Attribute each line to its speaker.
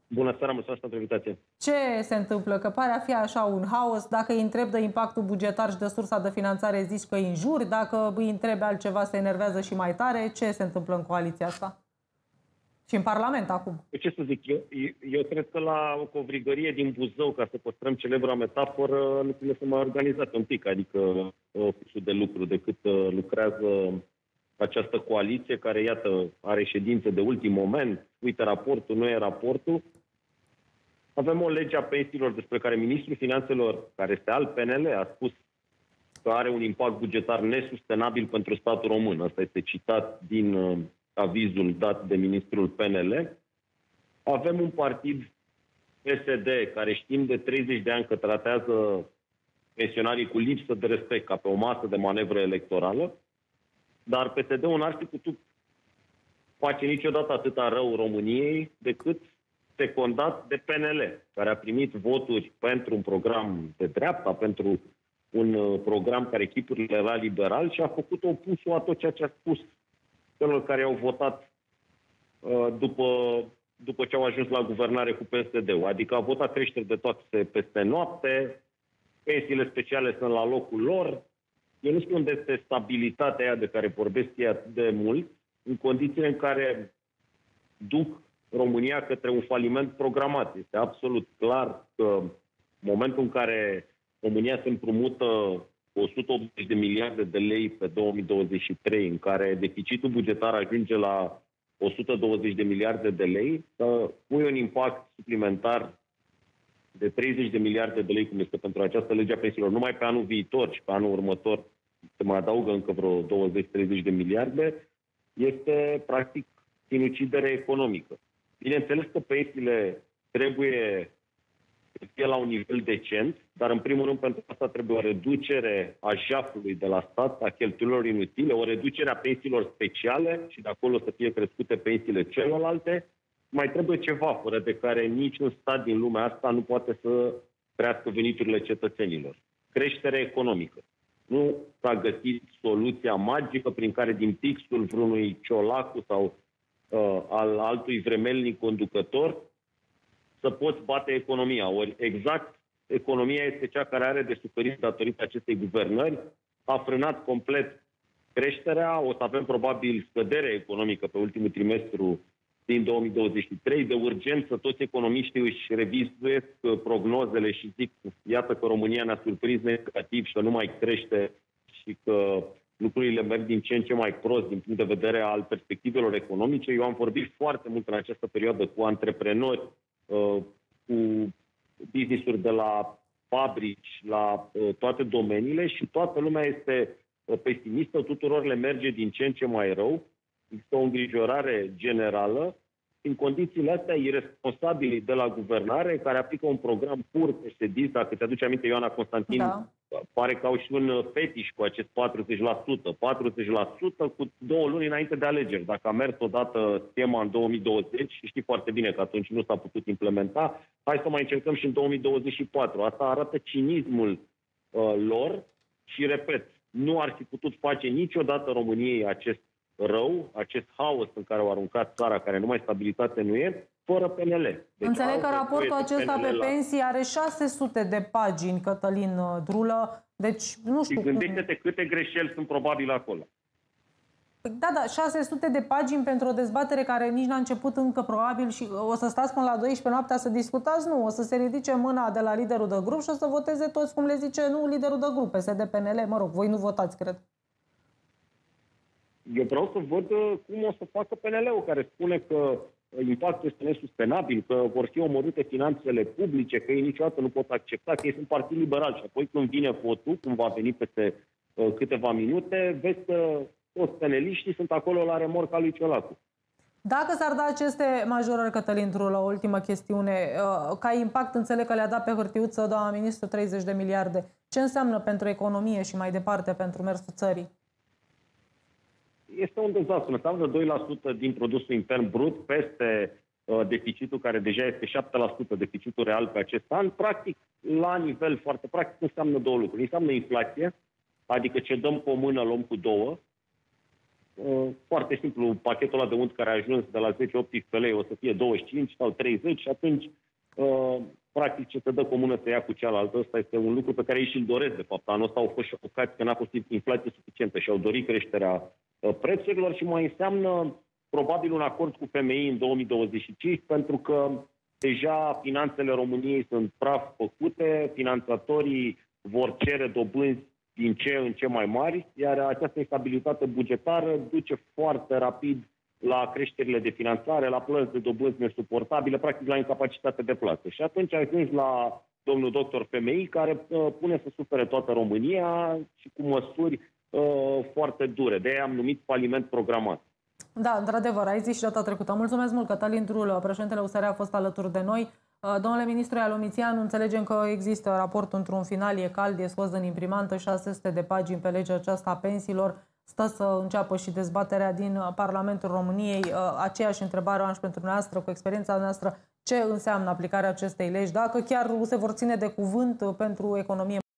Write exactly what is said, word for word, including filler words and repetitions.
Speaker 1: Bună seara, mulțumesc pentru invitație.
Speaker 2: Ce se întâmplă? Că pare a fi așa un haos. Dacă îi întrebi de impactul bugetar și de sursa de finanțare, zici că îi înjuri. Dacă îi întrebi altceva, se enervează și mai tare. Ce se întâmplă în coaliția asta? Și în Parlament acum.
Speaker 1: Ce să zic, eu, eu cred că la o covrigărie din Buzău, ca să păstrăm celebra metaforă, lucrurile sunt mai organizate un pic, adică ofițul de lucru, decât lucrează această coaliție care, iată, are ședințe de ultim moment. Uite, raportul nu e raportul. Avem o lege a pensiilor despre care ministrul finanțelor, care este al P N L, a spus că are un impact bugetar nesustenabil pentru statul român. Asta este citat din uh, avizul dat de ministrul P N L. Avem un partid P S D care știm de treizeci de ani că tratează pensionarii cu lipsă de respect, ca pe o masă de manevră electorală, dar P S D-ul n-ar fi putut face niciodată atâta rău României decât secundat de P N L, care a primit voturi pentru un program de dreapta, pentru un program care chipurile era liberal și a făcut opusul a tot ceea ce a spus celor care au votat uh, după, după ce au ajuns la guvernare cu P S D-ul. Adică a votat creșteri de toate peste noapte, pensiile speciale sunt la locul lor. Eu nu știu unde este stabilitatea aia de care vorbesc ei atât de mult, în condițiile în care duc România către un faliment programat. Este absolut clar că în momentul în care România se împrumută o sută optzeci de miliarde de lei pe două mii douăzeci și trei, în care deficitul bugetar ajunge la o sută douăzeci de miliarde de lei, să pui un impact suplimentar de treizeci de miliarde de lei, cum este pentru această lege a pensiilor, numai pe anul viitor și pe anul următor se mai adaugă încă vreo douăzeci treizeci de miliarde, este practic sinucidere economică. Bineînțeles că pensiile trebuie să fie la un nivel decent, dar în primul rând pentru asta trebuie o reducere a jafului de la stat, a cheltuielilor inutile, o reducere a pensiilor speciale și de acolo să fie crescute pensiile celorlalte. Mai trebuie ceva fără de care niciun stat din lumea asta nu poate să crească veniturile cetățenilor. Creștere economică. Nu s-a găsit soluția magică prin care din pixul vreunui Ciolacu sau uh, al altui vremelnic conducător să poți bate economia. Ori exact economia este cea care are de suferit datorită acestei guvernări. A frânat complet creșterea, o să avem probabil scădere economică pe ultimul trimestru din două mii douăzeci și trei. De urgență toți economiștii își revizuiesc prognozele și zic, iată că România ne-a surprins negativ și că nu mai crește și că lucrurile merg din ce în ce mai prost din punct de vedere al perspectivelor economice. Eu am vorbit foarte mult în această perioadă cu antreprenori, cu business-uri de la fabrici, la toate domeniile și toată lumea este pesimistă, tuturor le merge din ce în ce mai rău. Există o îngrijorare generală. În condițiile astea, irresponsabilii de la guvernare, care aplică un program pur P S D, dacă ți-aduce aminte, Ioana Constantin, da. Pare că au și un fetiș cu acest patruzeci la sută. patruzeci la sută cu două luni înainte de alegeri. Dacă a mers odată schema în două mii douăzeci, și știi foarte bine că atunci nu s-a putut implementa, hai să mai încercăm și în două mii douăzeci și patru. Asta arată cinismul uh, lor și, repet, nu ar fi putut face niciodată României acest rău, acest haos în care au aruncat țara, care numai stabilitate nu e, fără P N L. Deci
Speaker 2: înțeleg că raportul acesta pe pensii are șase sute de pagini, Cătălin Drulă, deci nu știu.
Speaker 1: Și gândește-te cum... câte greșeli sunt probabil acolo.
Speaker 2: Da, da, șase sute de pagini pentru o dezbatere care nici n-a început încă probabil și o să stați până la douăsprezece noaptea să discutați? Nu, o să se ridice mâna de la liderul de grup și o să voteze toți cum le zice, nu, liderul de grup, P S D, P N L, mă rog, voi nu votați, cred.
Speaker 1: Eu vreau să văd cum o să facă P N L-ul, care spune că impactul este nesustenabil, că vor fi omorâte finanțele publice, că ei niciodată nu pot accepta, că ei sunt partid liberal. Și apoi când vine votul, cum va veni peste uh, câteva minute, vezi că toți peneliștii sunt acolo la remorca lui Ciolacu.
Speaker 2: Dacă s-ar da aceste majorări, Cătălin Drulă, o ultimă chestiune, uh, ca impact înțeleg că le-a dat pe hârtiuță doamna ministru treizeci de miliarde. Ce înseamnă pentru economie și mai departe pentru mersul țării?
Speaker 1: Este un dezastru. Înseamnă doi la sută din produsul intern brut peste uh, deficitul care deja este șapte la sută deficitul real pe acest an. Practic, la nivel foarte practic, înseamnă două lucruri. Înseamnă inflație, adică ce dăm cu o mână, luăm cu două. foarte simplu, pachetul ăla de unt care a ajuns de la zece optsprezece lei o să fie douăzeci și cinci sau treizeci și atunci practic ce se dă comună se ia cu cealaltă. Ăsta este un lucru pe care ei și-l doresc, de fapt. Anul ăsta au fost șocați că n-a fost inflație suficientă și au dorit creșterea prețurilor și mai înseamnă probabil un acord cu F M I în două mii douăzeci și cinci, pentru că deja finanțele României sunt praf făcute, finanțatorii vor cere dobânzi din ce în ce mai mari, iar această instabilitate bugetară duce foarte rapid la creșterile de finanțare, la plăți de dobânzi nesuportabile, practic la incapacitate de plată. Și atunci ajungi la domnul doctor F M I, care uh, pune să sufere toată România și cu măsuri uh, foarte dure. De aia am numit faliment programat.
Speaker 2: Da, într-adevăr, ai zis și data trecută. Mulțumesc mult, Cătălin Trulă, președintele U S R a fost alături de noi. Domnule ministru Ialomițianu, înțelegem că există raportul într-un final, e cald, e scos din imprimantă, șase sute de pagini pe legea aceasta a pensiilor. Stă să înceapă și dezbaterea din Parlamentul României. Aceeași întrebare o am și pentru dumneavoastră, cu experiența noastră, ce înseamnă aplicarea acestei legi, dacă chiar se vor ține de cuvânt pentru economie.